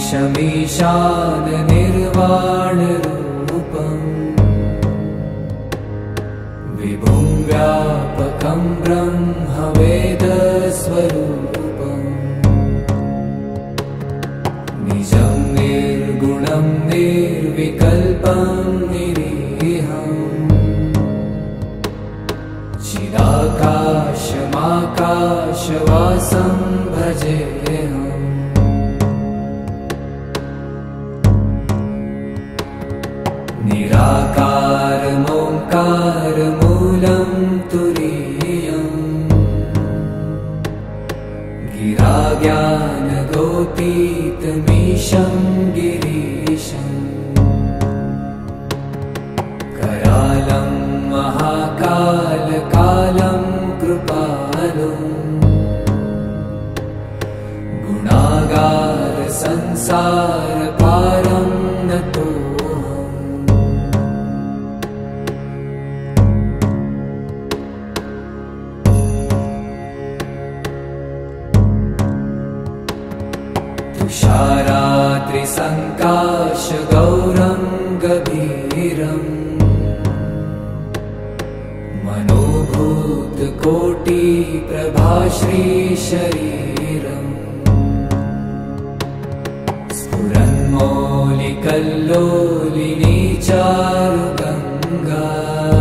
ईशमीशान निर्वाणरूपम् विभुं व्यापकं ब्रह्मवेदस्वरूपम् निजं निर्गुणं निर्विकल्पं निरीहम् चिदाकाशमाकाशवासं भजेऽहम् निराकारमोङ्कारमूलं तुरीयम् गिराज्ञानगोतीतमीशं गिरीशम् करालं महाकालकालं कृपालुम् गुणागार संसारपारं नतो तुषारात्रिसङ्काशगौरं गभीरम् मनोभूतकोटिप्रभाश्रीशरीरम् स्फुरन्मौलिकल्लोलिनी चारुगङ्गा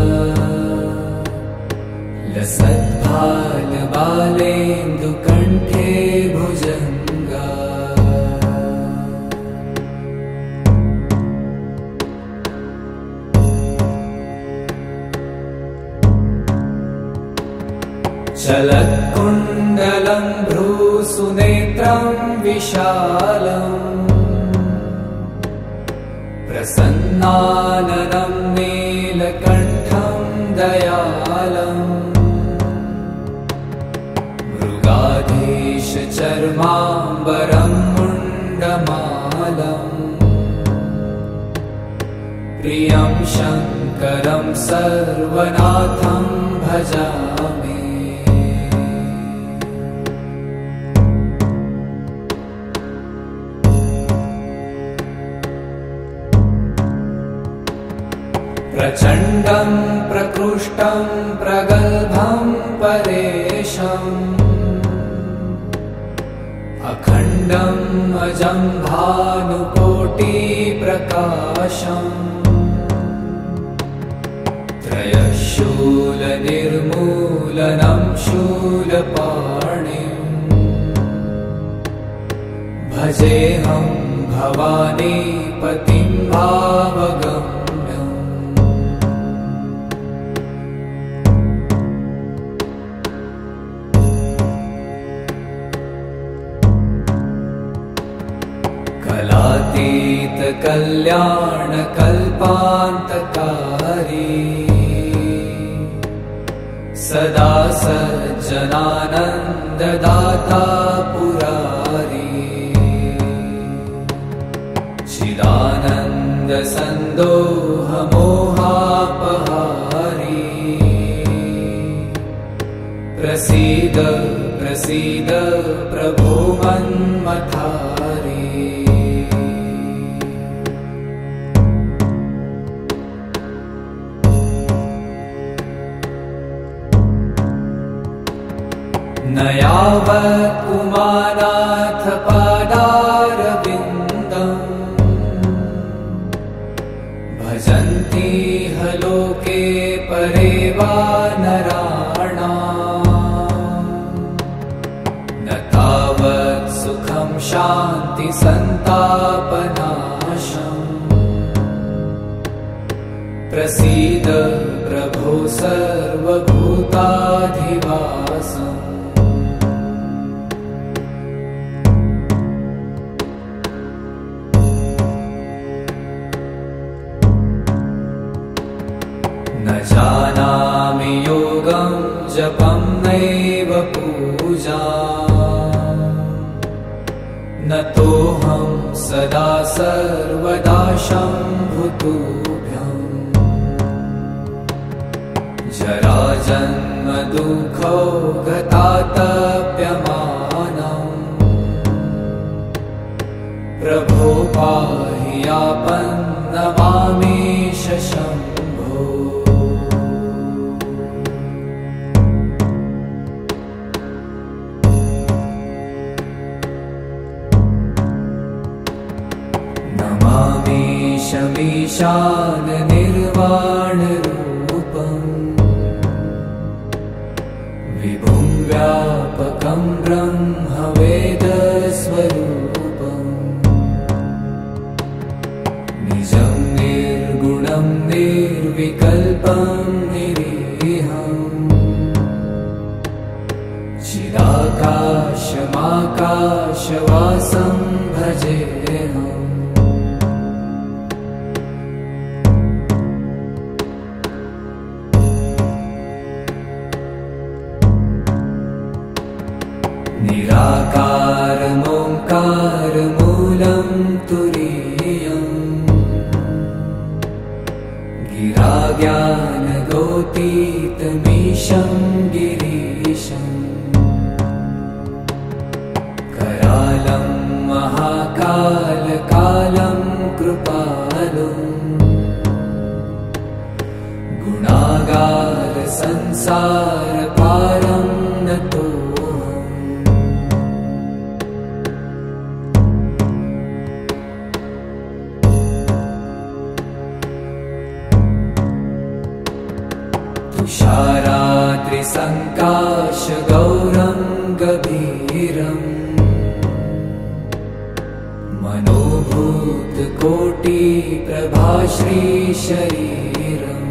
लसद्भालबालेन्दुकण्ठे भुजङ्गा चलत्कुण्डलं भ्रूसुनेत्रं विशालम् प्रसन्नाननं नीलकण्ठं दयालम् मृगाधीशचर्माम्बरं मुण्डमालम् प्रियं शङ्करं सर्वनाथं भजामि प्रचण्डं प्रकृष्टं प्रगल्भं परेशम् अखण्डं अजं भानुकोटिप्रकाशम् त्रयशूलनिर्मूलनं शूलपाणिम् भजेऽहं भवानीपतिं भावगम् कलातीतकल्याणकल्पान्तकारी सदा सज्जनानन्ददाता पुरारी चिदानन्दसन्दोहमोहापहारी प्रसीद प्रसीद प्रभो मन्मथारी न यावत् उमानाथ पादारविन्दम् भजन्ति ह लोके परे वा नराणाम् न तावत् सुखं शान्ति सन्तापनाशम् प्रसीद प्रभो सर्वभूताधिवासम् न जानामि योगं जपं नैव पूजा न तोऽहं सदा सर्वदा शम्भुतुभ्यम् जराजन्म दुःखौ गतातप्यमानम् प्रभो पाहि आपन्नमामीश शम्भो। नमामीशमीशान निर्वाणरूपम् विभुं व्यापकं ब्रह्मवेदस्वरूपम् निजं निर्गुणं निर्विकल्पं निरीहम् चिदाकाशमाकाशवासं भजेऽहम्। निराकारमोङ्कारमूलं तुरीयम् गिराज्ञानगोतीतमीशं गिरीशम् करालं महाकालकालं कृपालुम् गुणागारसंसारपारं नतो तुषाराद्रिसङ्काशगौरं गभीरम् मनोभूतकोटिप्रभाश्रीशरीरम्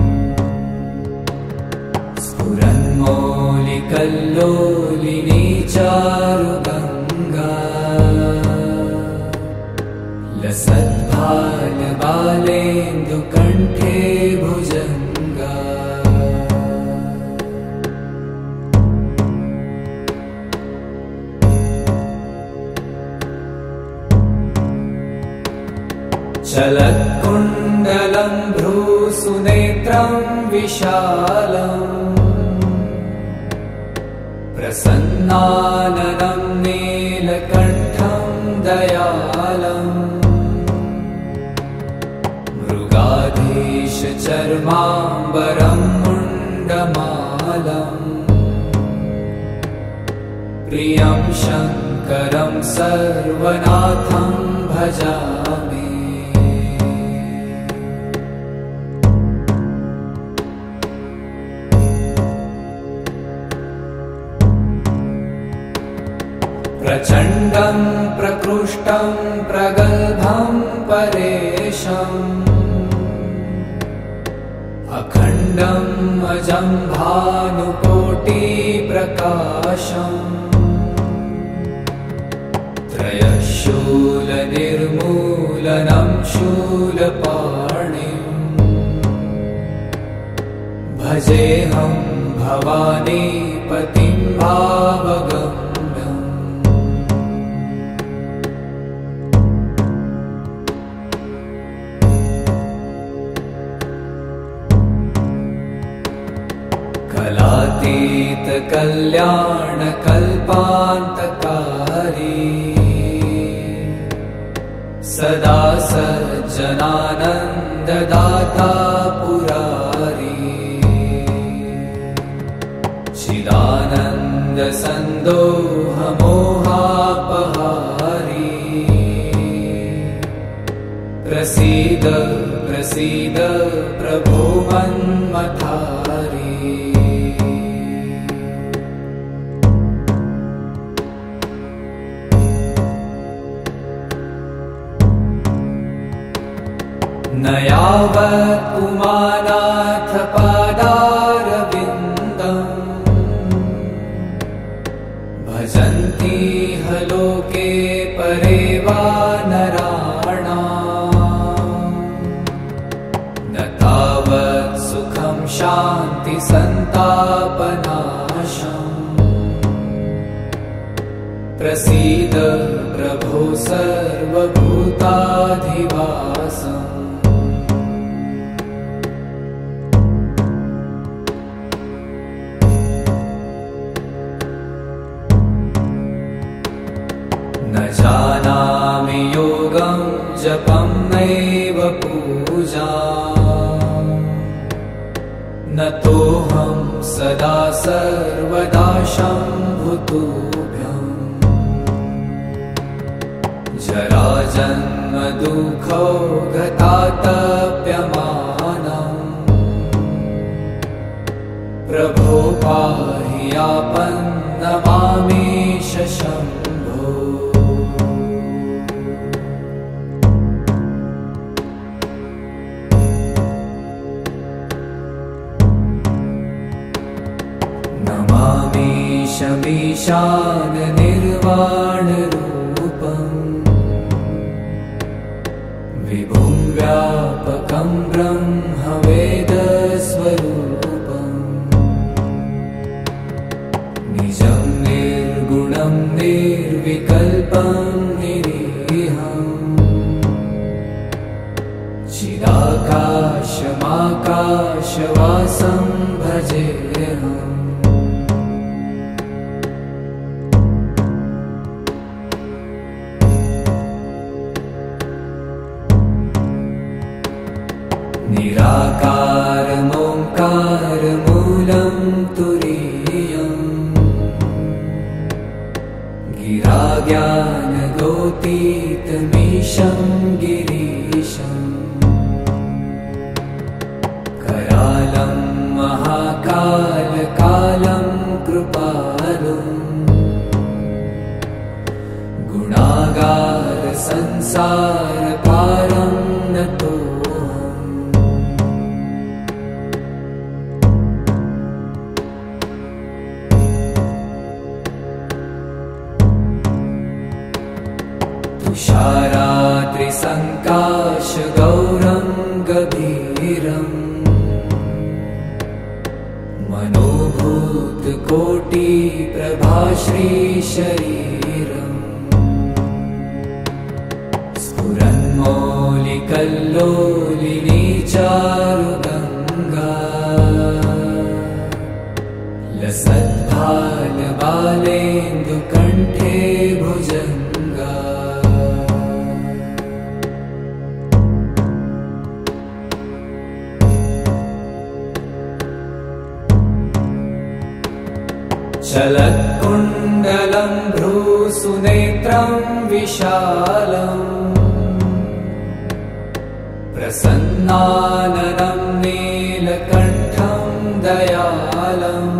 स्फुरन्मौलिकल्लोलिनी चारुगङ्गा लसद्भालबालेन्दुकण्ठे भुजङ्गा। चलत्कुण्डलं भ्रूसुनेत्रं विशालम् प्रसन्नाननं नीलकण्ठं दयालम् मृगाधीशचर्माम्बरं मुण्डमालम् प्रियं शङ्करं सर्वनाथं भजामि। प्रचण्डं प्रकृष्टं प्रगल्भं परेशम् अखण्डं अजं भानुकोटिप्रकाशम् त्रयशूलनिर्मूलनं शूलपाणिम् भजेऽहं भवानीपतिं भावगम्। कलातीतकल्याणकल्पान्तकारी सदा सज्जनानन्ददाता पुरारी चिदानन्दसन्दोहमोहापहारी प्रसीद प्रसीद प्रभो मन्मथारी। न यावत् पुमानाथ पादारविन्दम् भजन्ति ह लोके परे वा नराणाम् न तावत् सुखं शान्ति सन्तापनाशम् प्रसीद प्रभो सर्वभूताधिवासम्। न जानामि यो नतोऽहं सदा सर्वदा शम्भुतुभ्यम् जराजन्म दुःखो गतातप्यमानम् प्रभो पाहि आपन्नमामेश शम्भो नमामीशमीशान निर्वाणरूपम् विभुं व्यापकं ब्रह्मवेदस्वरूपम् निजं निर्गुणं निर्विकल्पं निरीहम् चिदाकाशमाकाशवासं भजेऽहम् निराकारमोङ्कारमूलं तुरीयम् गिराज्ञानगोतीतमीशं गिरीशम् करालं महाकालकालं कृपालुम् गुणागारसंसारपारं नतो तुषाराद्रिसङ्काशगौरं गभीरम् मनोभूतकोटिप्रभाश्रीशरीरम् स्फुरन्मौलिकल्लोलिनी चारुगङ्गा लसद्भालबालेन्दुकण्ठे भुजङ्गा चलत्कुण्डलं भ्रूसुनेत्रं विशालम् प्रसन्नाननं नीलकण्ठं दयालम्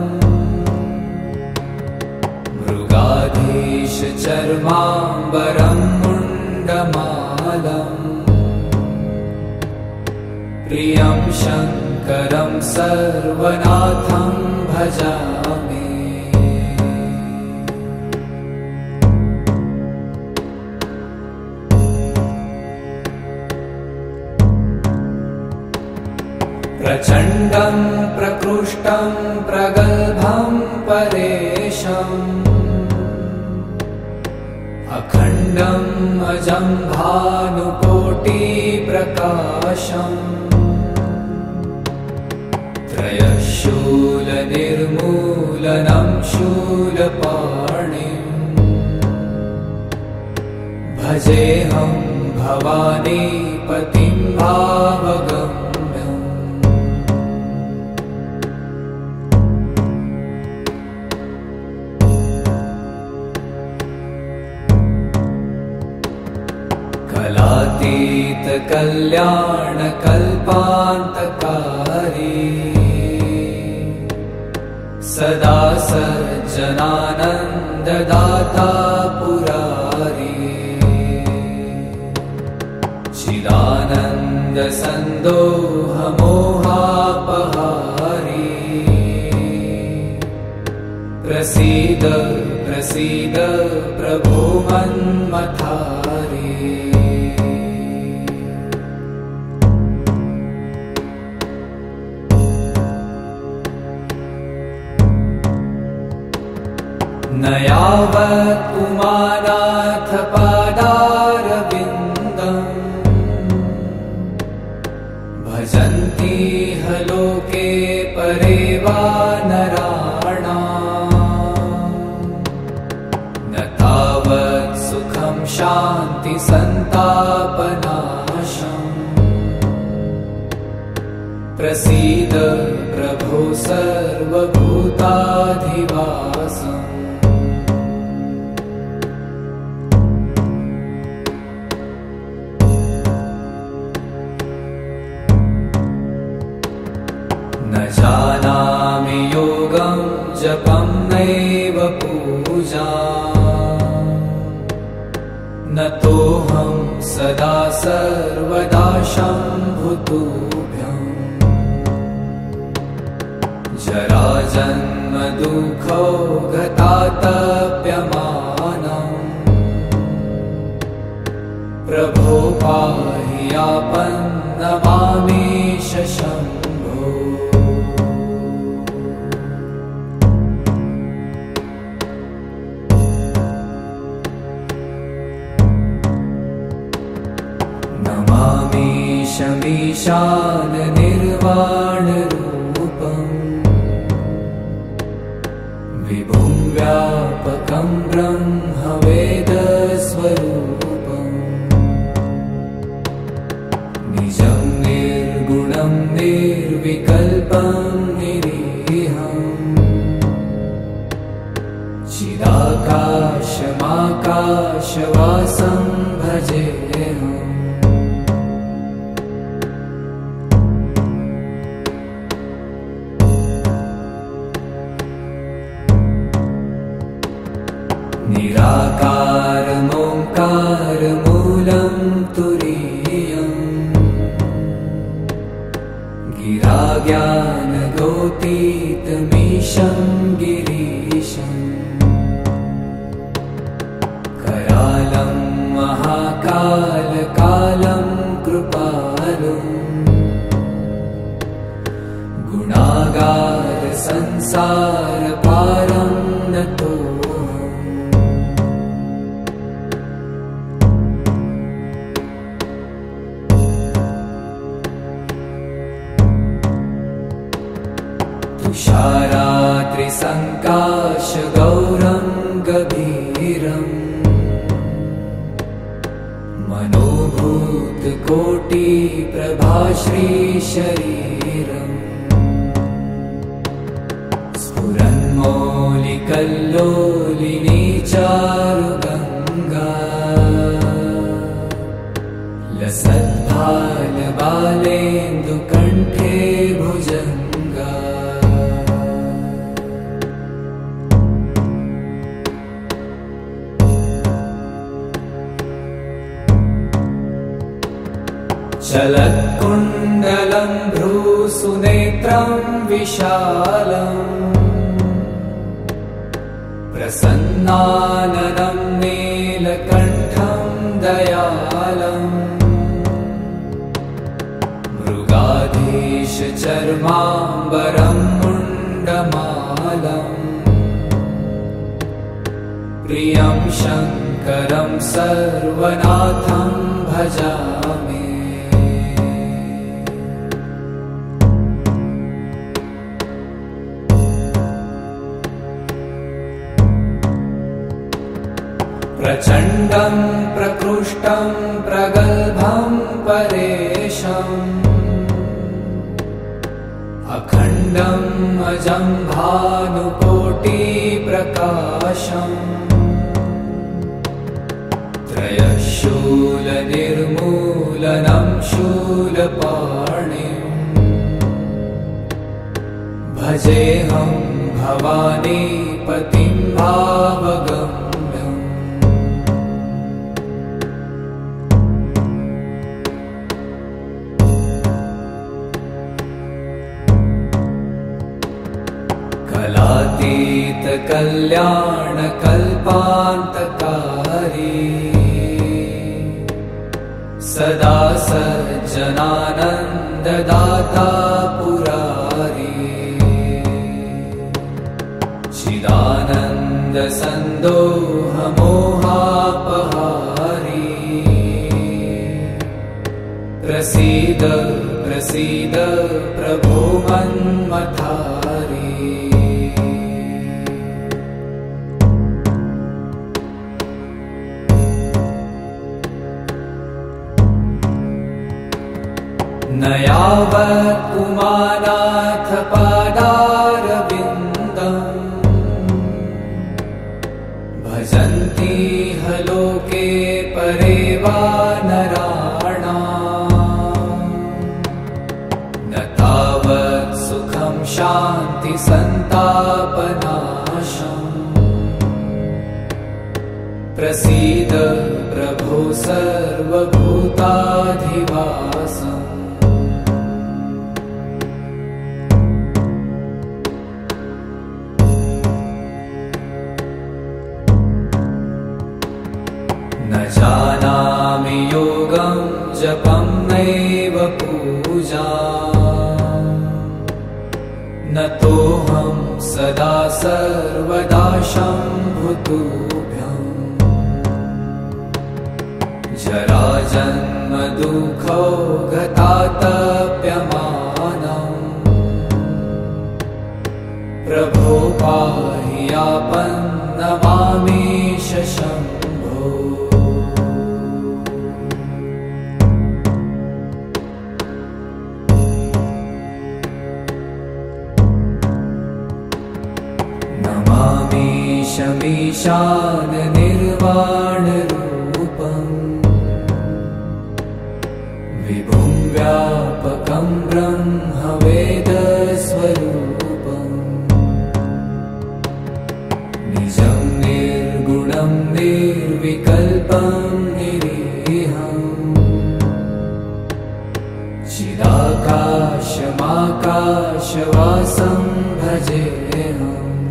मृगाधीशचर्माम्बरं मुण्डमालम् प्रियं शङ्करं सर्वनाथं भजामि प्रचण्डं प्रकृष्टं प्रगल्भं परेशम् अखण्डम् अजं भानुकोटिप्रकाशम् त्रयशूलनिर्मूलनं शूलपाणिम् भजेऽहं भवानीपतिं भावगम् कलातीतकल्याणकल्पान्तकारी सदा सज्जनानन्ददाता पुरारी चिदानन्दसन्दोहमोहापहारी प्रसीद प्रसीद प्रभो मन्मथारी न यावत् पुमानाथ पादारविन्दम् भजन्ति ह लोके परे वा नराणाम् न तावत् सुखं शान्ति सन्तापनाशम् प्रसीद प्रभो सर्वभूताधिवासम् न जानामि योगं जपं नैव पूजा न तोऽहं सदा सर्वदा शम्भुतुभ्यम् जराजन्म दुःखो गतातप्यमानम् प्रभो पाहि आपन्नमामीश शम्भो नमामीशमीशान निर्वाणरूपम् विभुं व्यापकं ब्रह्मवेदस्वरूपम् निजं निर्गुणं निर्विकल्पं निरीहम् चिदाकाशमाकाशवासं भजेऽहम् निराकारमोङ्कारमूलं तुरीयम् गिराज्ञानगोतीतमीशं गिरीशम् करालं महाकालकालं कृपालुम् गुणागार संसारपारं नतो तुषारात्रिसङ्काशगौरं गभीरम् मनोभूतकोटिप्रभाश्रीशरीरम् स्फुरन्मौलिकल्लोलिनी चारुगङ्गा लसद्भालबालेन्दुकण्ठे भुजङ्गा चलत्कुण्डलं भ्रूसुनेत्रं विशालम् प्रसन्नाननं नीलकण्ठं दयालम् मृगाधीशचर्माम्बरं मुण्डमालम् प्रियं शङ्करं सर्वनाथं भजामि प्रचण्डं प्रकृष्टं प्रगल्भं परेशम् अखण्डम् अजं भानुकोटिप्रकाशम् त्रयशूलनिर्मूलनं शूलपाणिम् भजेऽहं भवानीपतिं भावगम्यम् कलातीतकल्याणकल्पान्तकारी सदा सज्जनानन्ददाता पुरारी चिदानन्दसन्दोहमोहापहारी प्रसीद प्रसीद प्रभो मन्मथारी न न यावत् पुमानाथ पादारविन्दम् भजन्ति ह लोके परे वा नराणाम् न तावत् सुखं शान्ति सन्तापनाशम् प्रसीद प्रभो सर्वभूताधिवासम् न जानामि योगं जपं नैव पूजाम् न तोऽहं सदा सर्वदा शम्भुतुभ्यम् जराजन्म दुःखौ गतातप्यमानम् प्रभो पाहि आपन्नमामीश शम्भो नमामीशमीशान निर्वाणरूपम् विभुं व्यापकं ब्रह्मवेदस्वरूपम् निजं निर्गुणं निर्विकल्पं निरीहम् चिदाकाशमाकाशवासं भजेऽहम्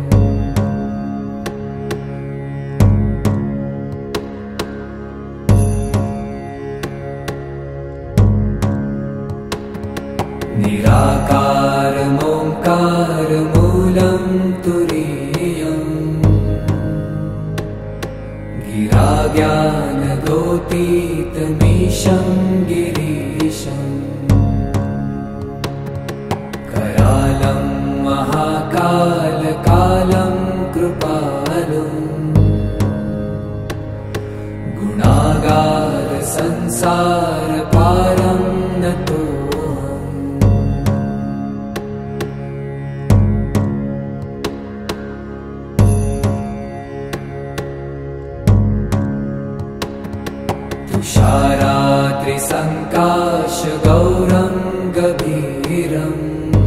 निराकारमोङ्कारमूलं तुरीयम् गिराज्ञानगोतीतमीशं गिरीशम् करालं महाकालकालं कृपालुम् गुणागार संसारपारं नतो तुषारात्रिसङ्काशगौरं गभीरम्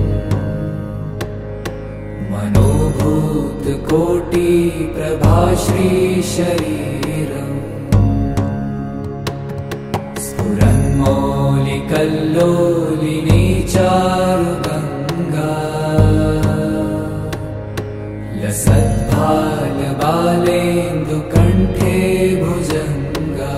मनोभूतकोटिप्रभाश्रीशरीरम् स्फुरन्मौलिकल्लोलिनी चारुगङ्गा लसद्भालबालेन्दुकण्ठे भुजङ्गा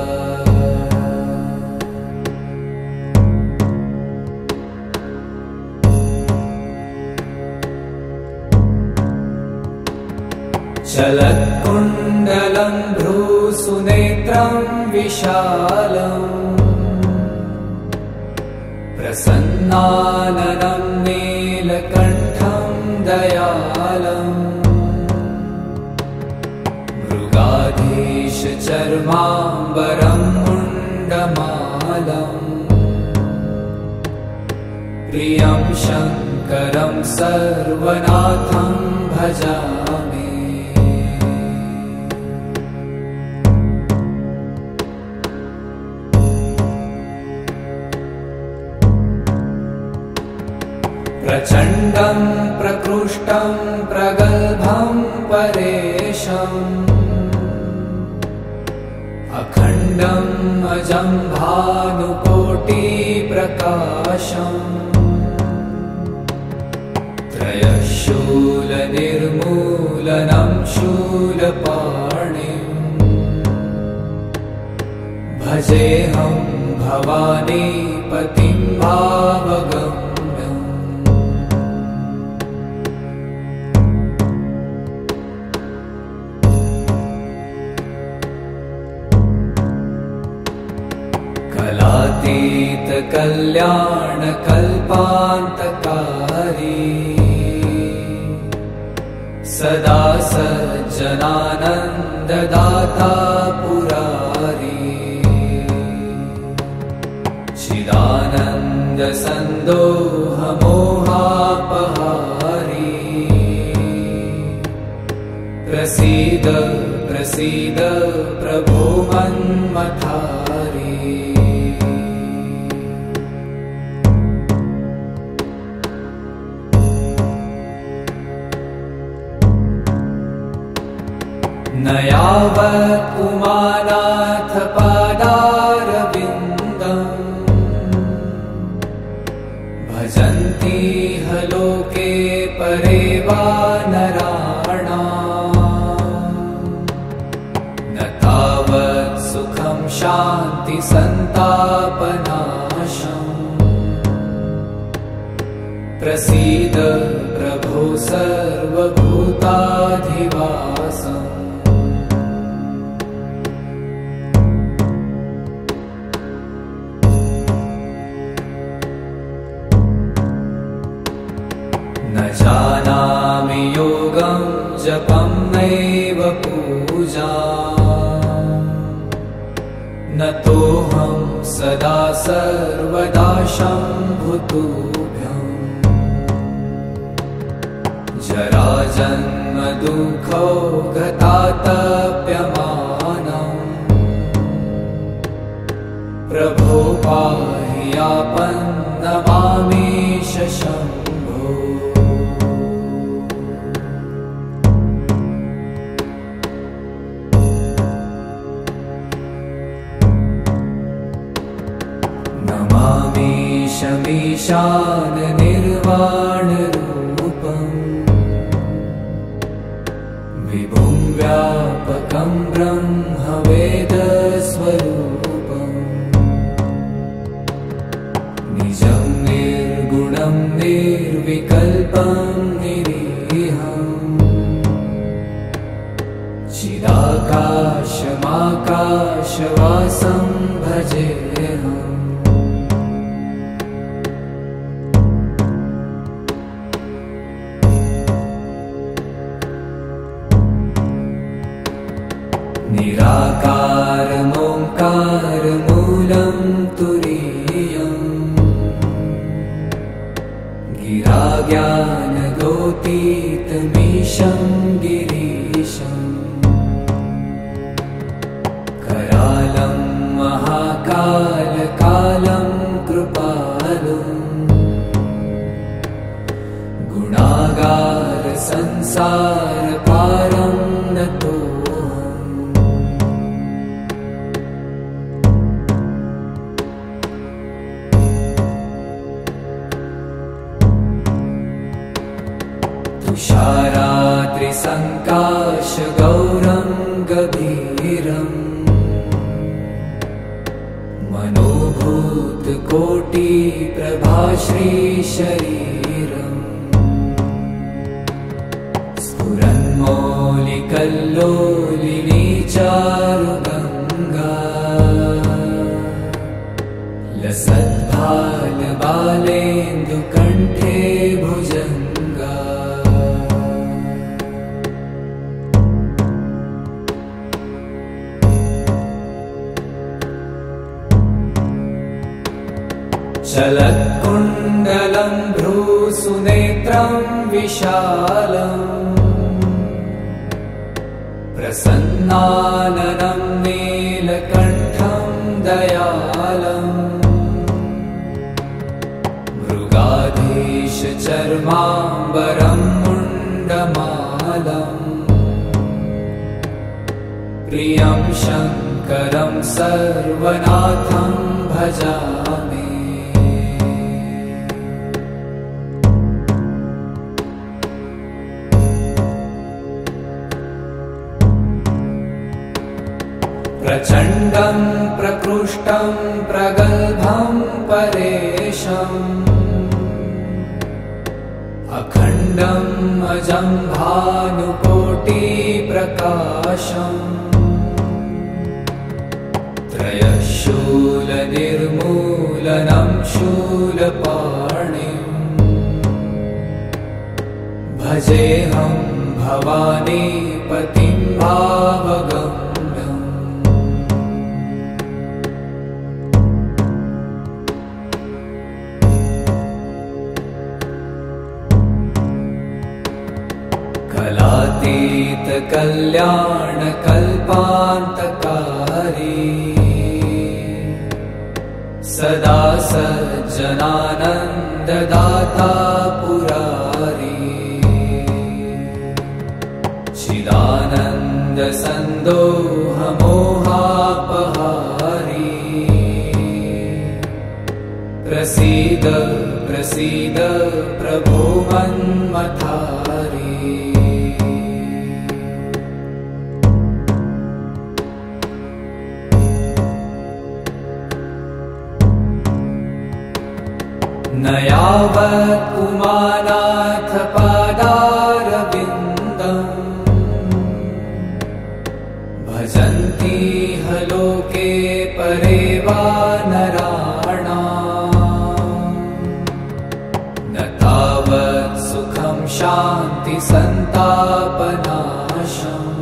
चलत्कुण्डलं भ्रूसुनेत्रं विशालम् प्रसन्नाननं नीलकण्ठं दयालम् मृगाधीशचर्माम्बरं मुण्डमालम् प्रियं शङ्करं सर्वनाथं भजामि प्रचण्डं प्रकृष्टं प्रगल्भं परेशम् अखण्डम् अजं भानुकोटिप्रकाशम् त्रयशूलनिर्मूलनं शूलपाणिम् भजेऽहं भवानीपतिं भावगम् कलातीतकल्याणकल्पान्तकारी सदा सज्जनानन्ददाता पुरारी चिदानन्दसन् सन्दोहमोहापहारी प्रसीद प्रसीद प्रभो मन्मथारी न यावत् उमानाथ पादारविन्दम् भजन्ति ह लोके परे वा नराणाम् न तावत् सुखं शान्ति सन्तापनाशम् प्रसीद प्रभो सर्वभूताधिवासम् न जानामि योगं जपं नैव पूजाम् न तोऽहं सदा सर्वदा शम्भुतुभ्यम् जराजन्म दुःखौ गतातप्यमानम् प्रभो पाहि आपन्नमामीश शम्भो नमामीशमीशान निर्वाणरूपम् विभुं व्यापकं ब्रह्मवेदस्वरूपम् निजं निर्गुणं निर्विकल्पं निरीहम् चिदाकाशमाकाशवासं भजेऽहम् निराकारमोङ्कारमूलं तुरीयम् गिराज्ञानगोतीतमीशं गिरीशम् करालं महाकालकालं कृपालुम् गुणागारसंसारपारं नतो तुषाराद्रिसङ्काशगौरं गभीरम् मनोभूतकोटिप्रभाश्रीशरीरम् स्फुरन्मौलिकल्लोलिनी चारुगङ्गा लसद्भालबालेन्दुकण्ठे भुजङ्गा चलत्कुण्डलं भ्रूसुनेत्रं विशालम् प्रसन्नाननं नीलकण्ठं दयालम् मृगाधीशचर्माम्बरं मुण्डमालम् प्रियं शङ्करं सर्वनाथं भजामि प्रचण्डं प्रकृष्टं प्रगल्भं परेशम् अखण्डम् अजं भानुकोटिप्रकाशम् त्रयशूलनिर्मूलनं शूलपाणिम् भजेऽहं भवानीपतिं भावगम् कलातीत कल्याण कल्पान्तकारी सदा सज्जनानन्ददाता पुरारी चिदानन्द सन्दोह मोहापहारी प्रसीद प्रसीद प्रभो मन्मथारी न यावत् उमानाथ पादारविन्दम् भजन्ति ह लोके परे वा नराणाम् न तावत् सुखं शान्ति सन्तापनाशम्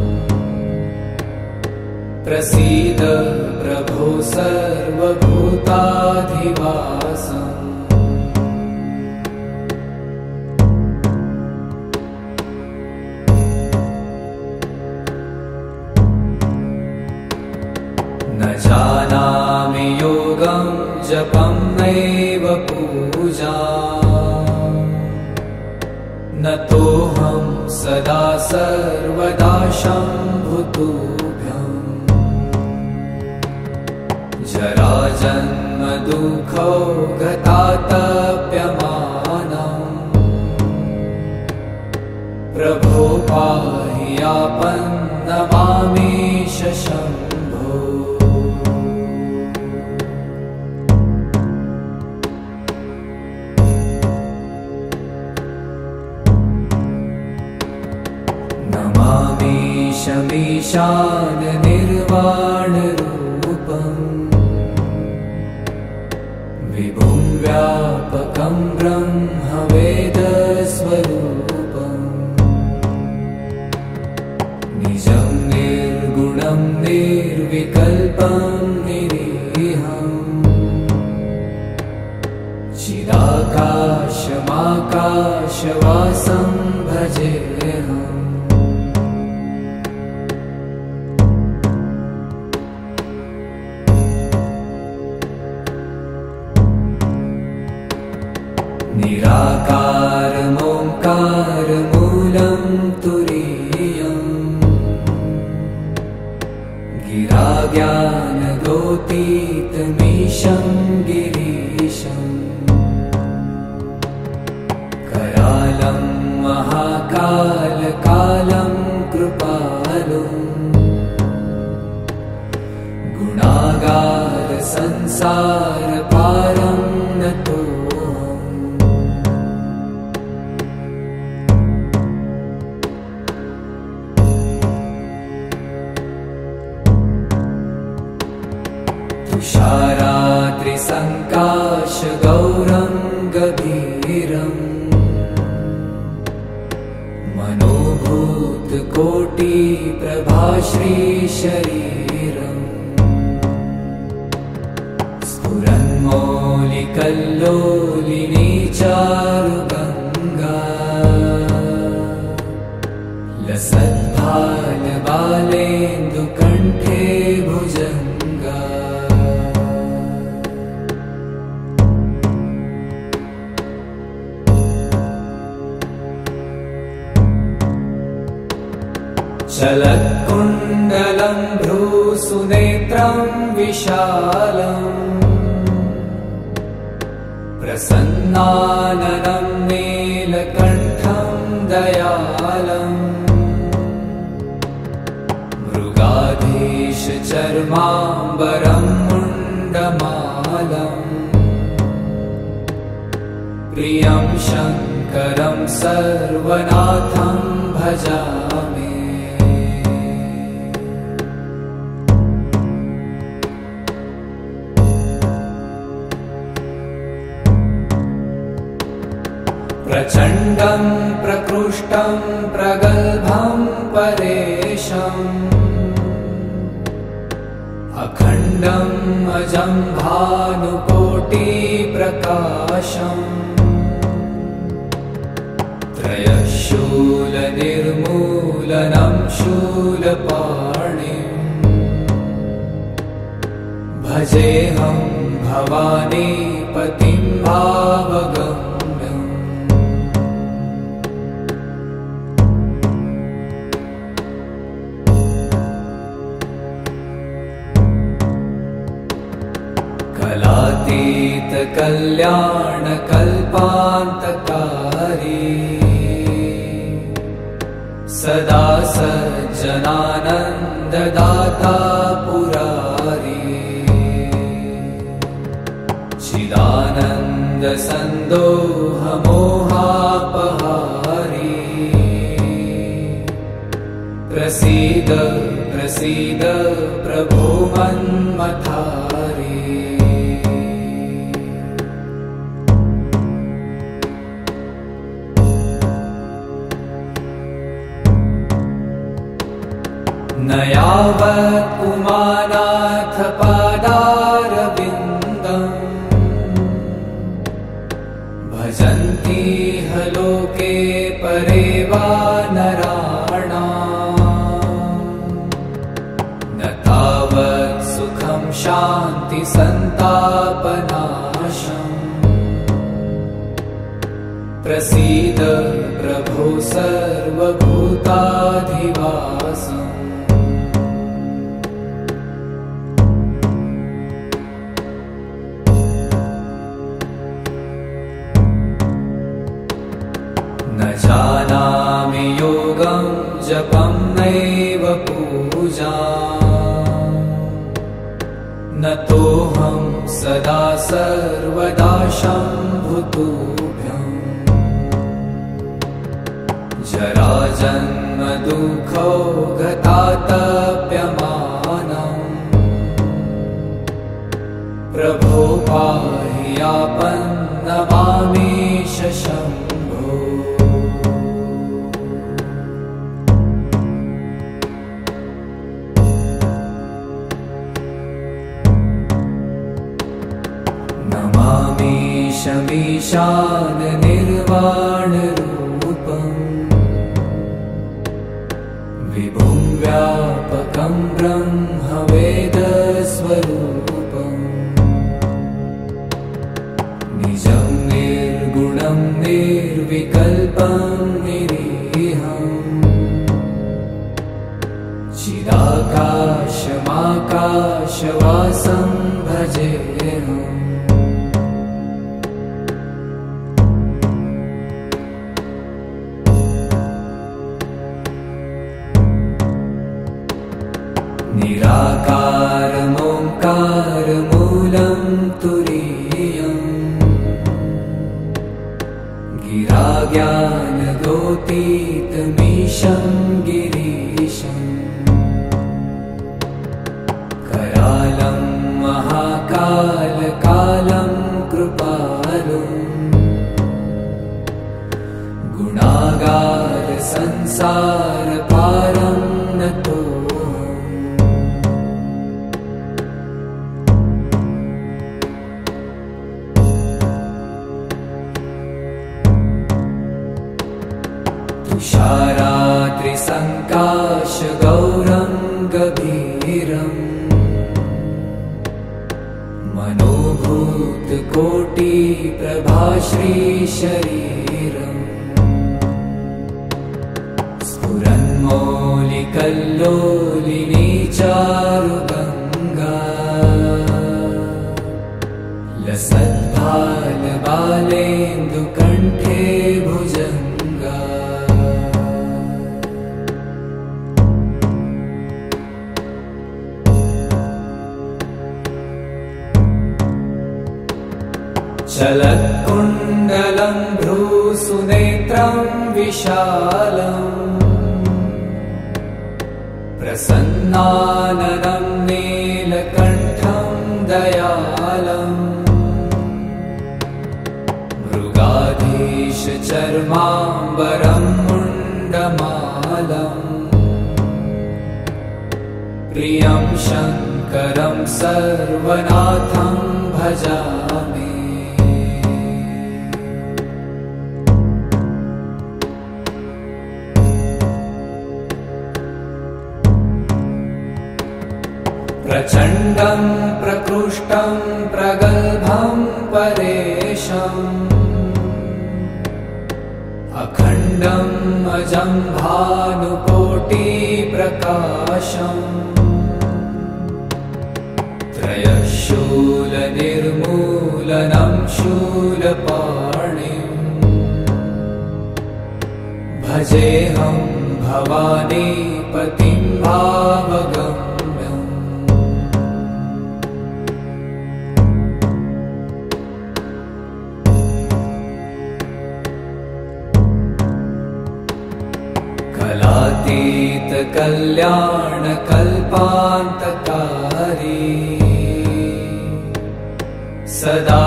प्रसीद प्रभो सर्वभूताधिवासम् न जानामि योगं जपं नैव पूजाम् न तोऽहं सदा सर्वदा शम्भुतुभ्यम् जराजन्म दुःखौ गतातप्यमानम् प्रभो पाहि आपन्नमामीश शम्भो नमामीशमीशान निर्वाणरूपम् विभुं व्यापकं ब्रह्मवेदस्वरूपम् निजं निर्गुणं निर्विकल्पं निरीहम् चिदाकाशमाकाशवासं भजेऽहम् निराकारमोङ्कारमूलं तुरीयम् गिराज्ञानगोतीतमीशं गिरीशम् करालं महाकालकालं कृपालुम् गुणागार संसारपारं नतो तुषाराद्रिसङ्काशगौरं गभीरम् मनोभूतकोटिप्रभाश्रीशरीरम् स्फुरन्मौलिकल्लोलिनी चारुगङ्गा लसद्भालबालेन्दुकण्ठे भुजङ्गा चलत्कुण्डलं भ्रूसुनेत्रं विशालम् प्रसन्नाननं नीलकण्ठं दयालम् मृगाधीशचर्माम्बरं मुण्डमालम् प्रियं शङ्करं सर्वनाथं भजामि प्रचण्डं प्रकृष्टं प्रगल्भं परेशम् अखण्डम् अजं भानुकोटिप्रकाशम् त्रयः शूलनिर्मूलनं शूलपाणिम् भजेऽहं भवानी पतिं भावगम्यम्। कलातीत कल्याण कल्पान्तकारी सदा सज्जनानन्ददाता पुरारी चिदानन्द सन्दोह मोहापहारी प्रसीद प्रसीद प्रभो मन्मथारी। न यावत् पुमानाथ पादारविन्दम् भजन्ति ह लोके परे वा नराणाम् न तावत् सुखं शान्ति सन्तापनाशम् प्रसीद प्रभो सर्वभूताधिवासम्। न जानामि योगं जपं नैव पूजाम् न तोऽहं सदा सर्वदा शम्भुतुभ्यम्। जराजन्म दुःखो गतातप्यमानम् प्रभो पाहि आपन्नमामीश शम्भो। नमामीशमीशान निर्वाणरूपम् विभुं व्यापकं ब्रह्मवेदस्वरूपम् निजं निर्गुणं निर्विकल्पं निरीहम् चिदाकाशमाकाशवासं भजेऽहम्। निराकारमोङ्कारमूलं तुरीयम् गिराज्ञानगोतीतमीशं गिरीशम् करालं महाकालकालं कृपालुम् गुणागार संसारपारं नतो। तुषारात्रिसङ्काशगौरं गभीरम् मनोभूतकोटिप्रभाश्रीशरीरम् स्फुरन्मौलिकल्लोलिनी चारुगङ्गा लसद्भालबालेन्दुकण्ठे भुजङ्गा। चलत्कुण्डलं भ्रूसुनेत्रं विशालम् प्रसन्नाननं नीलकण्ठं दयालम् मृगाधीशचर्माम्बरं मुण्डमालम् प्रियं शङ्करं सर्वनाथं प्रचण्डं प्रकृष्टं प्रगल्भं परेशम् अखण्डम् अजं भानुकोटिप्रकाशम् त्रयशूलनिर्मूलनं शूलपाणिम् भजेऽहं भवानीपतिं भावगम्यम् कलातीत कल्याण कल्पान्तकारी सदा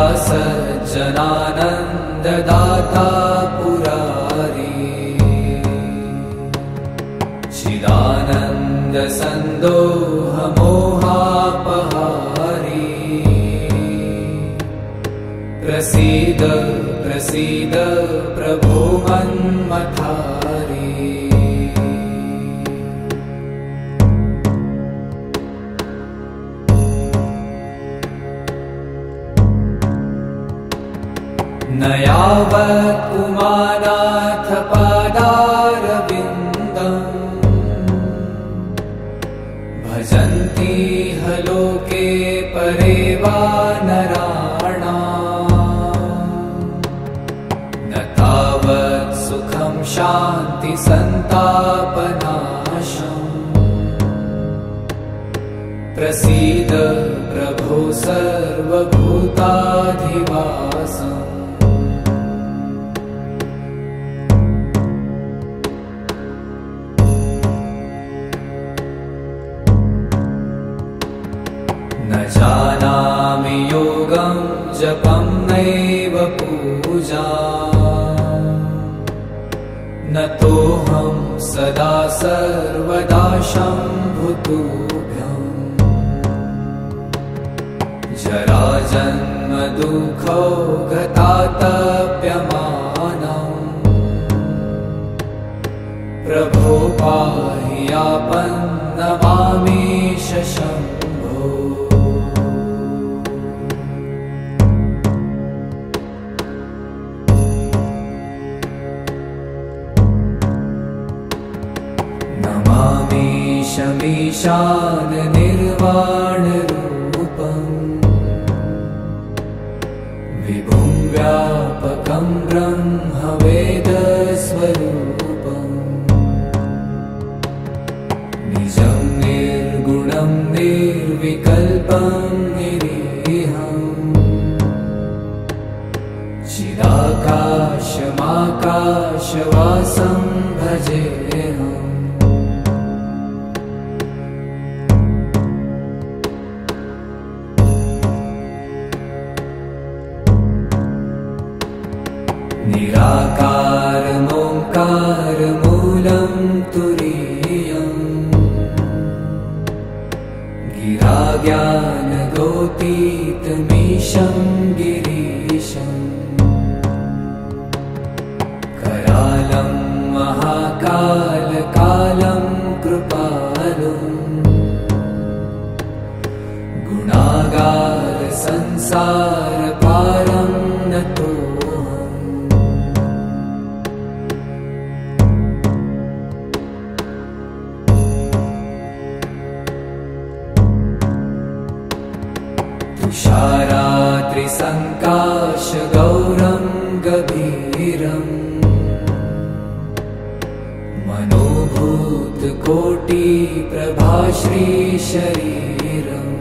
सज्जनानन्ददाता पुरारी चिदानन्द सन्दोह मोहापहारी प्रसीद प्रसीद प्रभो मन्मथारी न यावत् पुमानाथ पादारविन्दम् भजन्ति ह लोके परे वा नराणाम् न तावत् सुखं शान्ति सन्तापनाशम् प्रसीद प्रभो सर्वभूताधिवासम् न जानामि योगं जपं नैव पूजा न तोऽहं सदा सर्वदा शम्भुतुभ्यम् जराजन्म दुःखौ गतातप्यमानम् प्रभो पाहि आपन्नमामीश शम्भो नमामीशमीशान निर्वाणरूपम् विभुं व्यापकं ब्रह्मवेदस्वरूपम् निजं निर्गुणं निर्विकल्पं निरीहम् चिदाकाशमाकाशवासं भजेऽहम् निराकारमोङ्कारमूलं तुरीयम् गिराज्ञानगोतीतमीशं गिरीशम् करालं महाकालकालं कृपालुम् गुणागार संसारपारं नतो तुषारात्रिसङ्काशगौरं गभीरम् मनोभूतकोटिप्रभाश्रीशरीरम्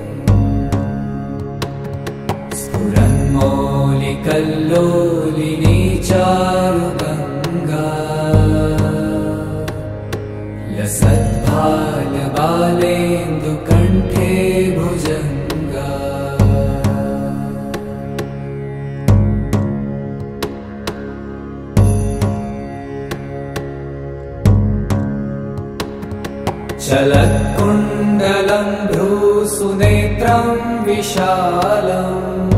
स्फुरन्मौलिकल्लोलिनी चारुगङ्गा लसद्भालबालेन्दुकण्ठे भुजङ्गा चलत्कुण्डलं भ्रूसुनेत्रं विशालम्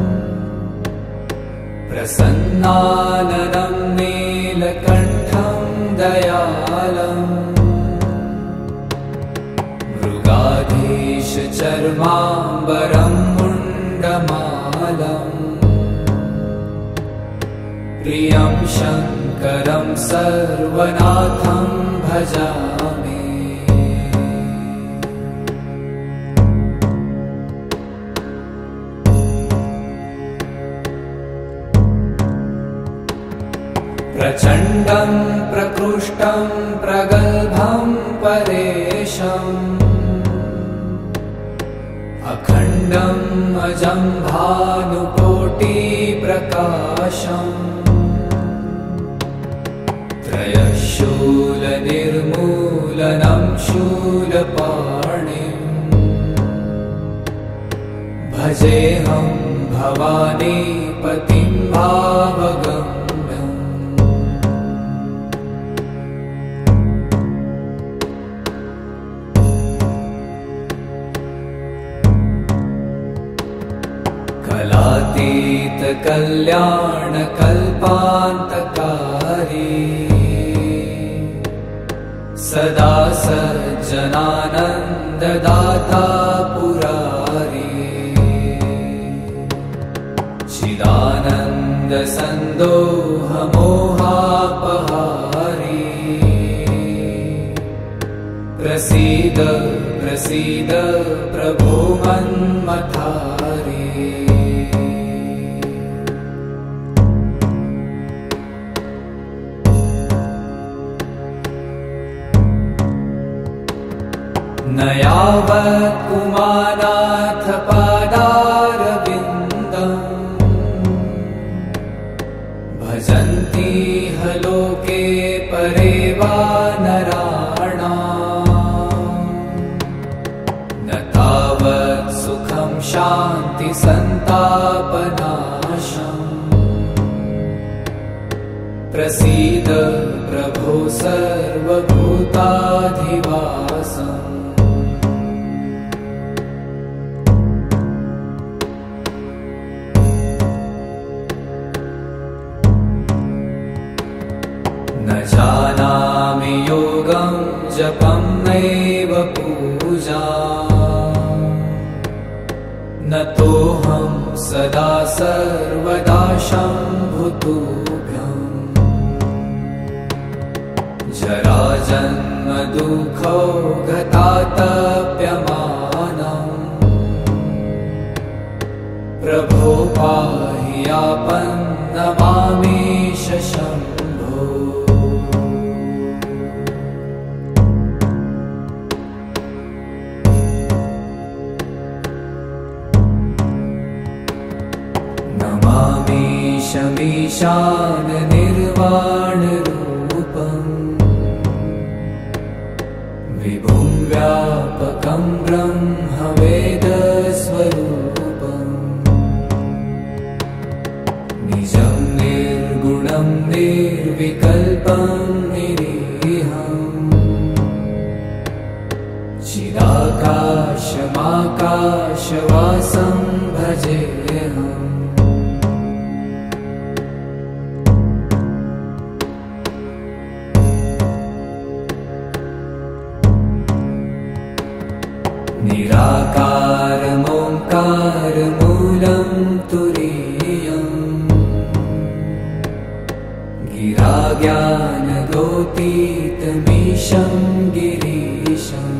प्रसन्नाननं नीलकण्ठं दयालम् मृगाधीशचरणकमलशोभितम् प्रियं शङ्करं सर्वनाथं भजामि। प्रचण्डं प्रकृष्टं प्रगल्भं परेशम् अखण्डम् अजं भानुकोटिप्रकाशम् त्रयशूलनिर्मूलनं शूलपाणिम् भजेऽहं भवानीपतिं भावगम्यम्। कलातीत कल्याण कल्पान्तकारी सदा सज्जनानन्ददाता पुरारी चिदानन्द सन्दोह मोहापहारी प्रसीद प्रसीद प्रभो मन्मथारी। न यावत् पुमानाथ पादारविन्दम् भजन्ति ह लोके परे वा नराणाम् न तावत् सुखं शान्ति सन्तापनाशम् प्रसीद प्रभो सर्वभूताधिवासम्। न जानामि योगं जपं नैव पूजा न तोऽहं सदा सर्वदा शम्भुतुभ्यम्। जराजन्म दुःखौ गतातप्यमानम् प्रभो पाहि आपन्नमामीश शम्भो। नमामीशमीशान निर्वाणरूपम् विभुं व्यापकं ब्रह्मवेदस्वरूपम् निजं निर्गुणं निर्विकल्पं निरीहम् चिदाकाशमाकाशवासं भजेऽहम्। निराकारमोङ्कारमूलं तुरीयम् गिराज्ञानगोतीतमीशं गिरीशम्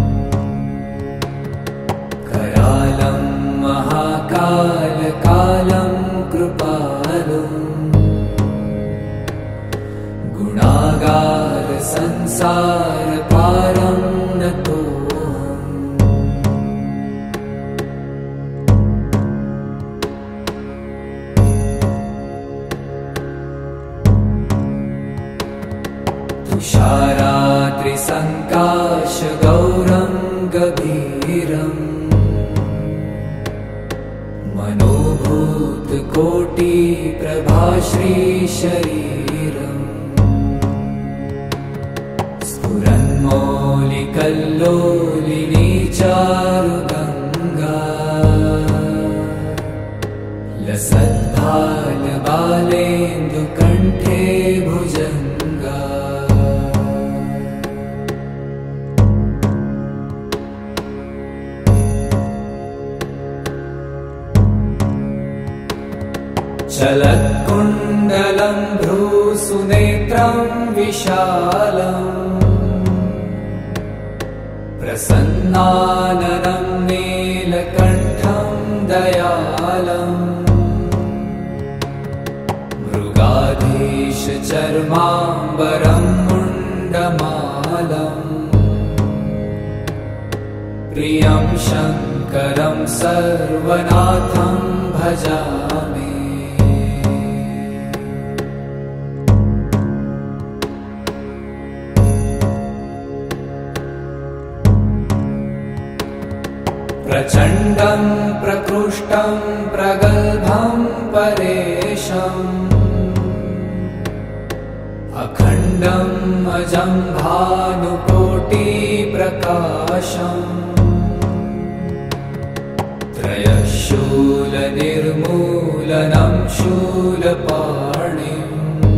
करालं महाकालकालं कृपालुम् गुणागार संसारपारं नतो। तुषाराद्रिसङ्काशगौरं गभीरम् मनोभूतकोटिप्रभाश्रीशरीरम् स्फुरन्मौलिकल्लोलिनी चारुगङ्गा लसद्भालबालेन्दुकण्ठे भुजङ्गा। चलत्कुण्डलं भ्रूसुनेत्रं विशालम् प्रसन्नाननं नीलकण्ठं दयालम् मृगाधीशचर्माम्बरं मुण्डमालम् प्रियं शङ्करं सर्वनाथं भजामि। प्रचण्डं प्रकृष्टं प्रगल्भं परेशम् अखण्डम् अजं भानुकोटिप्रकाशम् त्रयशूलनिर्मूलनं शूलपाणिम्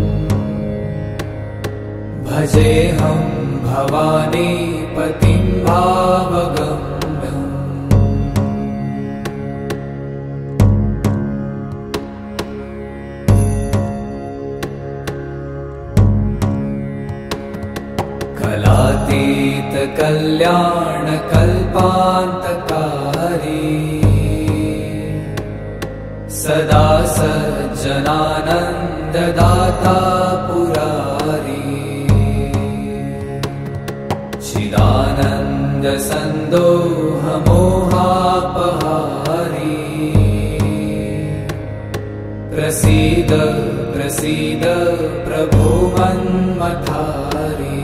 भजेऽहं भवानीपतिं भावगम्यम्। कलातीतकल्याणकल्पान्तकारी सदा सज्जनानन्ददाता पुरारी चिदानन्दसन्दोहमोहापहारी प्रसीद प्रसीद प्रभो मन्मथारी।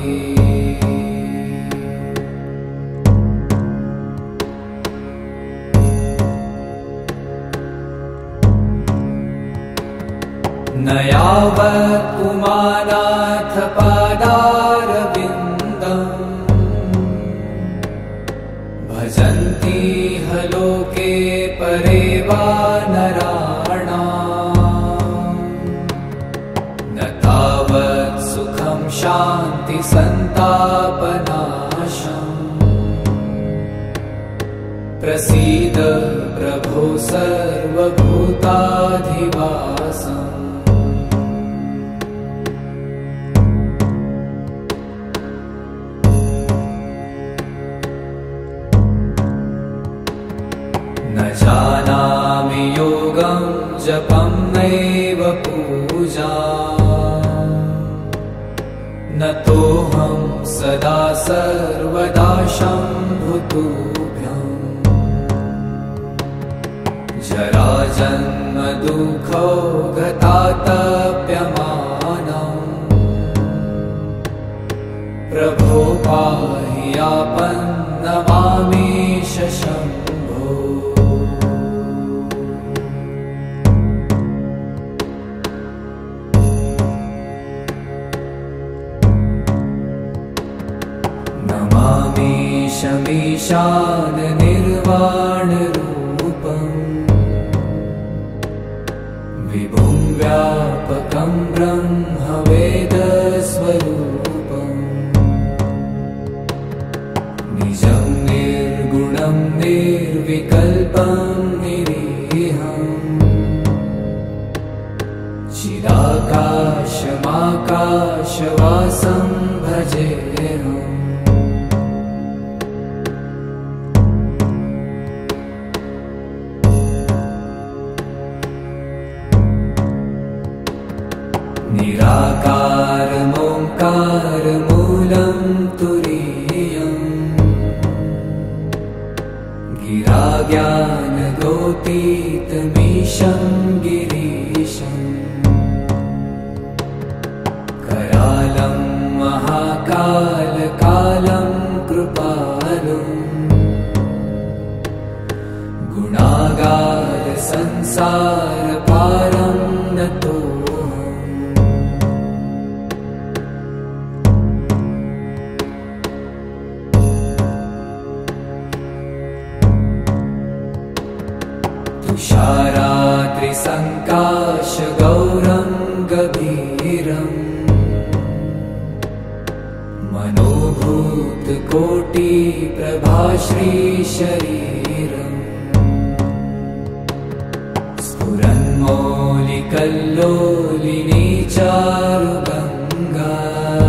न यावत् पुमानाथ पादारविन्दम् भजन्ति ह लोके परे वा नराणाम् न तावत् सुखं शान्ति सन्तापनाशम् प्रसीद प्रभो सर्वभूताधिवासम्। न जानामि योगं जपं नैव पूजा न तोऽहं सदा सर्वदा शम्भुतुभ्यम् जराजन्म दुःखो गतातप्यमानम् प्रभो पाहि आपन्नमामीश शम्भो। नमामीशमीशान निर्वाणरूपम् विभुं व्यापकं ब्रह्मवेदस्वरूपम् निजं निर्गुणं निर्विकल्पं निरीहम् चिदाकाशमाकाशवासं भजेऽहम्। निराकारमोङ्कारमूलं तुरीयम् गिराज्ञानगोतीतमीशं गिरीशम् करालं महाकालकालं कृपालुम् गुणागारसंसारपारं नतोऽहम्। तुषाराद्रिसङ्काशगौरं गभीरम् मनोभूतकोटिप्रभाश्रीशरीरम् स्फुरन्मौलिक कल्लोलिनी चारुगङ्गा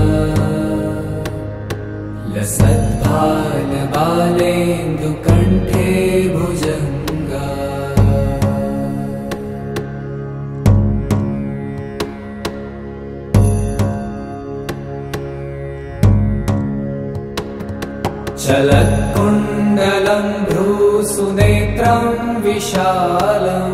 लसद्भालबालेन्दुकण्ठे भुजङ्गा चलत्कुण्डलं भ्रूसुनेत्रं विशालम्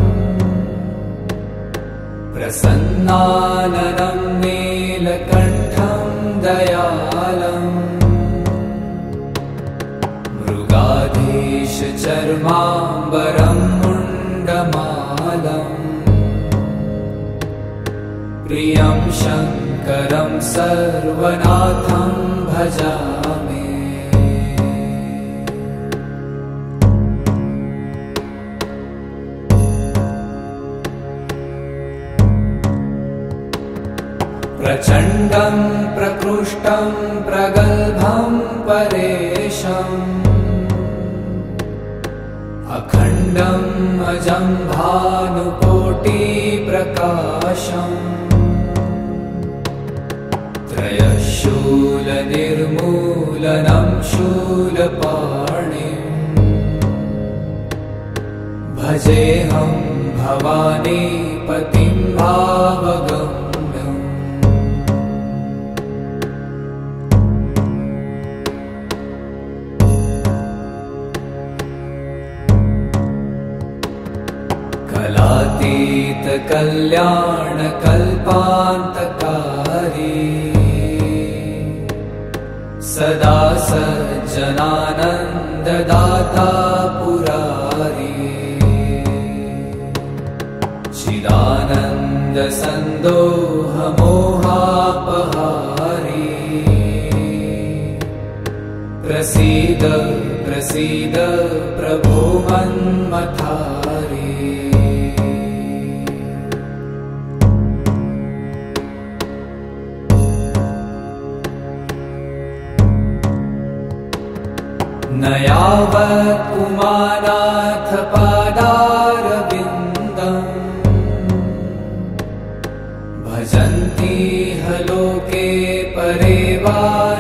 प्रसन्नाननं नीलकण्ठं दयालम् मृगाधीशचर्माम्बरं मुण्डमालम् प्रियं शङ्करं सर्वनाथं भजामि प्रचण्डं प्रकृष्टं प्रगल्भं परेशम् अखण्डम् अजं भानुकोटिप्रकाशम् त्रयशूलनिर्मूलनं शूलपाणिम् भजेऽहं भवानीपतिं भावगम् कलातीत कल्याण कल्पान्तकारी सदा सज्जनानन्ददाता पुरारी चिदानन्द सन्दोह मोहापहारी प्रसीद प्रसीद प्रभो मन्मथारी न यावत् पुमानाथ पादारविन्दम् भजन्ति ह लोके परे वा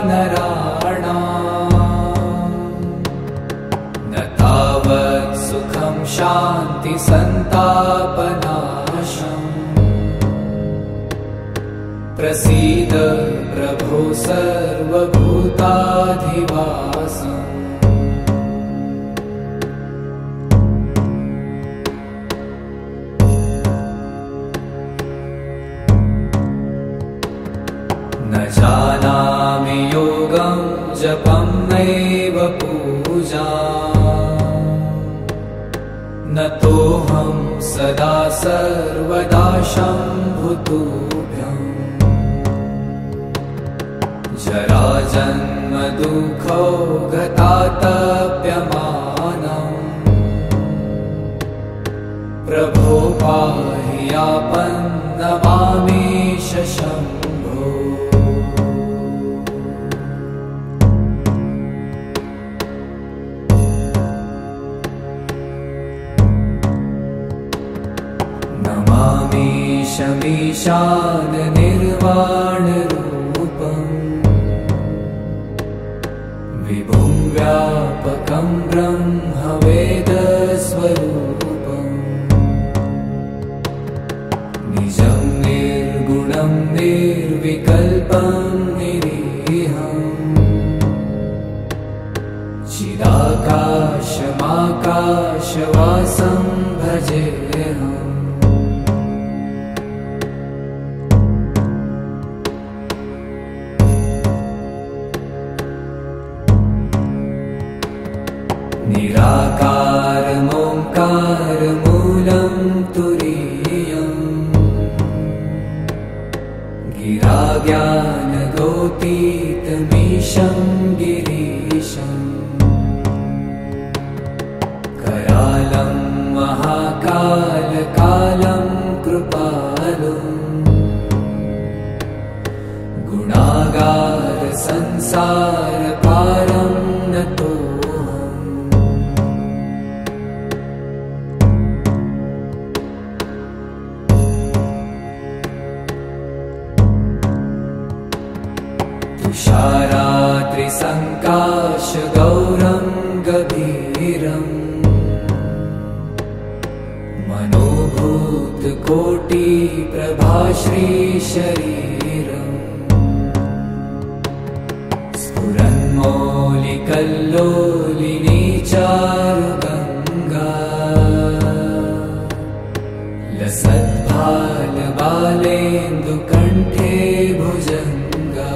नराणाम् न तावत् सुखं शान्ति सन्तापनाशम् प्रसीद प्रभो सर्वभूताधिवासम् न जानामि योगं जपं नैव पूजाम् न तोऽहं सदा सर्वदा शम्भुतुभ्यम् जराजन्म दुःखो गतातप्यमानम् प्रभो पाहि आपन्नमामीश शम्भो नमामीशमीशान निर्वाणरूपम् विभुं व्यापकं ब्रह्मवेदस्वरूपम् निजं निर्गुणं निर्विकल्पं निरीहम् चिदाकाशमाकाशवासं भजेऽहम् निराकारमोङ्कारमूलं तुरीयम् गिराज्ञानगोतीतमीशं गिरीशम् करालं महाकालकालं कृपालुम् गुणागारसंसारपारं नतो उषारात्रिसङ्काशगौरं गभीरम् मनोभूतकोटिप्रभाश्रीशरीरम् स्फुरन्मौलिकल्लोलिनी चारुगङ्गा लसद्भालबालेन्दुकण्ठे भुजङ्गा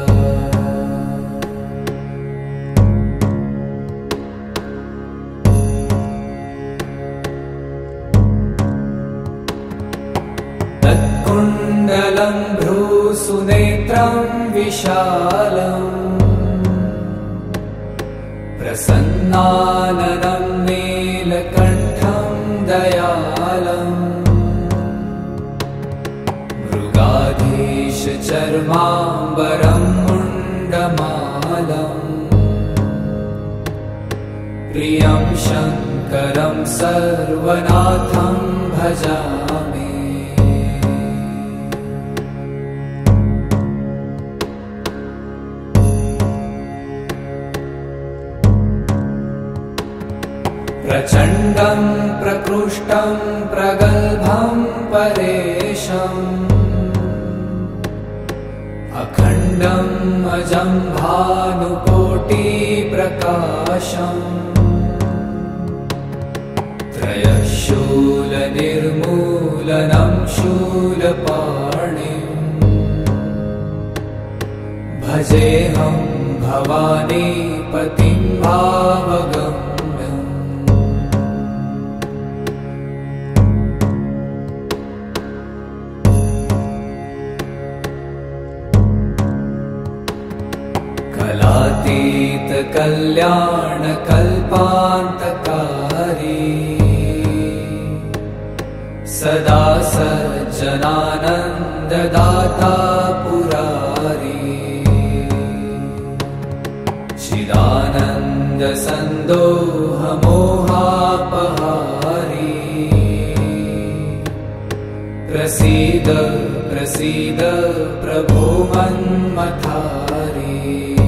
तत्कुण्डलं भ्रूसुनेत्रं विशालम् प्रसन्नाननं नीलकण्ठं दयालम् मृगाधीशचर्माम्बरं मुण्डमालम् प्रियं शङ्करं सर्वनाथं भजामि प्रचण्डं प्रकृष्टं प्रगल्भं परेशम् अखण्डम् अजं भानुकोटिप्रकाशम् त्रयशूलनिर्मूलनं शूलपाणिम् भजेऽहं भवानीपतिं भावगम् कलातीतकल्याणकल्पान्तकारी सदा सज्जनानन्ददाता पुरारी चिदानन्दसन्दोहमोहापहारी प्रसीद प्रसीद प्रभो मन्मथारी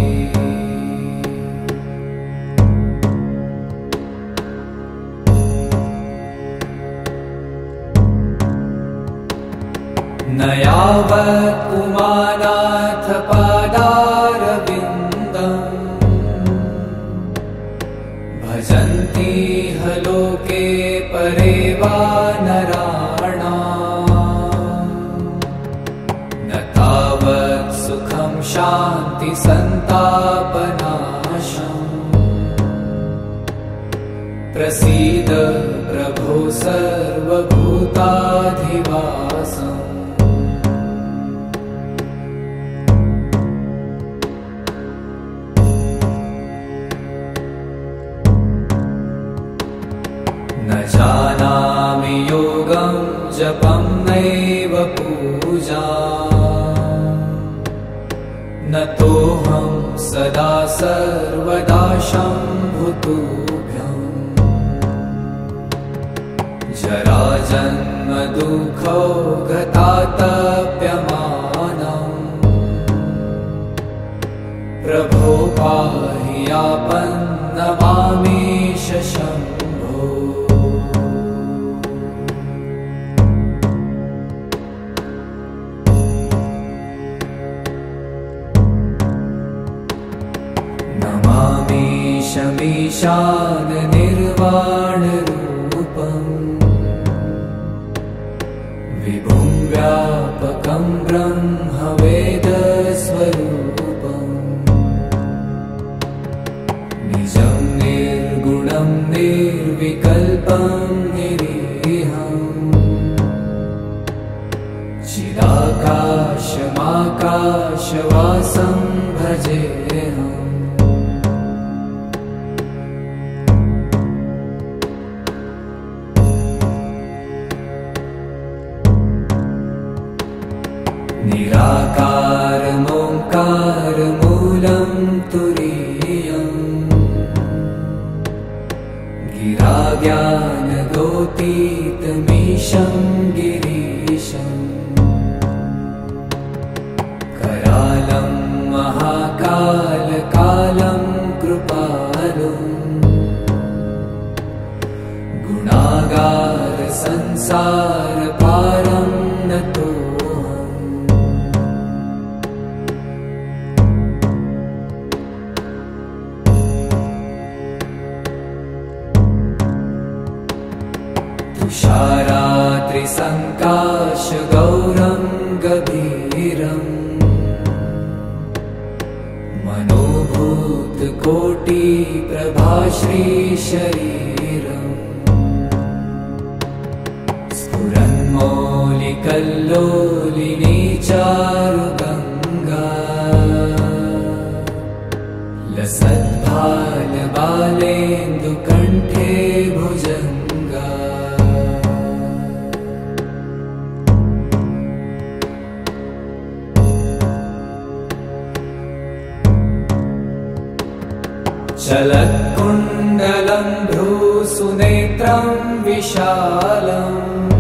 न यावत् उमानाथ पादारविन्दम् भजन्ति ह लोके परे वा नराणाम् न तावत् सुखं शान्ति सन्तापनाशम् प्रसीद प्रभो सर्वभूताधिवासम् न जानामि योगं जपं नैव पूजा न तोऽहं सदा सर्वदा शम्भुतुभ्यम् जराजन्म दुःखो गतातप्यमानम् प्रभो पाहि आपन्नमामीश शम्भो नमामीशमीशान निर्वाणरूपम् विभुं व्यापकं ब्रह्मवेदस्वरूपम् निजं निर्गुणं निर्विकल्पं निरीहम् चिदाकाशमाकाशवासं भजेऽहम् निराकारमोङ्कारमूलं तुरीयम् गिराज्ञानगोतीतमीशं गिरीशम् करालं महा कालकालं कृपालुं गुणागार संसार पारं नतोऽहम्। तुषारात्रिसङ्काशगौरं गभीरम् मनोभूतकोटिप्रभाश्रीशरीरम् स्फुरन्मौलिकल्लोलिनी चारुगङ्गा लसद्भालबालेन्दुकण्ठे भुजङ्गा। चलत्कुण्डलं भ्रूसुनेत्रं विशालम्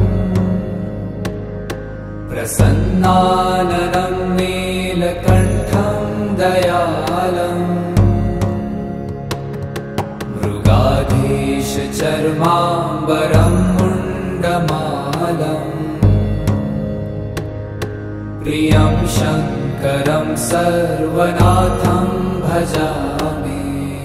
प्रसन्नाननं नीलकण्ठं दयालम् मृगाधीशचर्माम्बरं मुण्डमालम् प्रियं शङ्करं सर्वनाथं भजामि।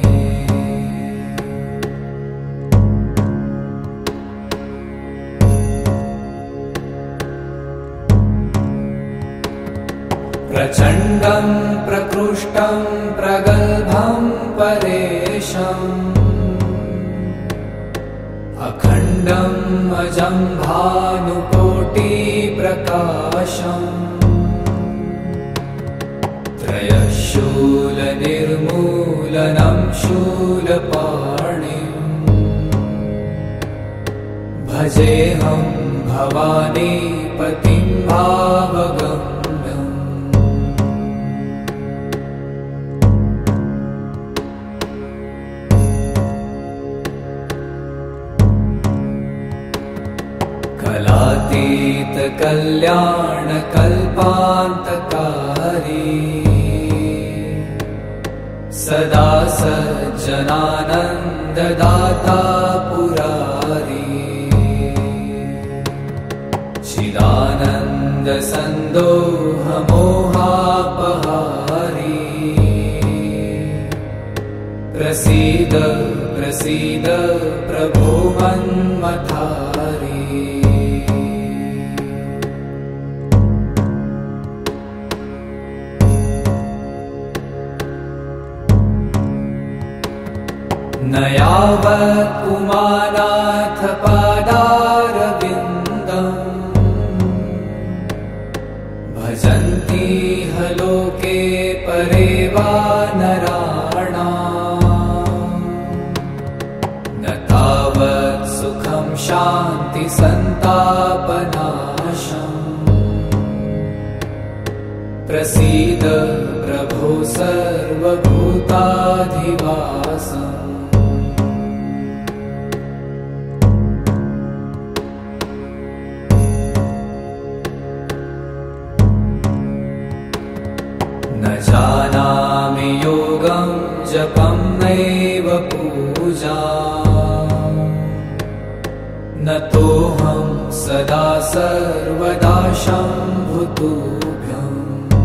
प्रचण्डं प्रकृष्टं प्रगल्भं परेशम् अखण्डम् अजं भानुकोटिप्रकाशम् त्रयशूलनिर्मूलनं शूलपाणिम् भजेऽहं भवानीपतिं भावगम्। कलातीतकल्याणकल्पान्तकारी सदा सज्जनानन्ददाता पुरारी चिदानन्दसन्दोहमोहापहारी प्रसीद प्रसीद प्रभो मन्मथारी। न यावत् पुमानाथ पादारविन्दम् भजन्ति ह लोके परे वा नराणाम् न तावत् सुखं शान्ति सन्तापनाशम् प्रसीद प्रभो सर्वभूताधिवासम्। न जानामि योगं जपं नैव पूजाम् न तोऽहं सदा सर्वदा शम्भुतुभ्यम्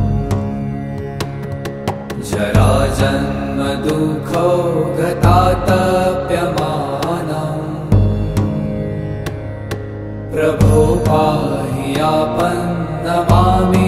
जराजन्म दुःखौ गतातप्यमानम् प्रभो पाहि यापन्नमामि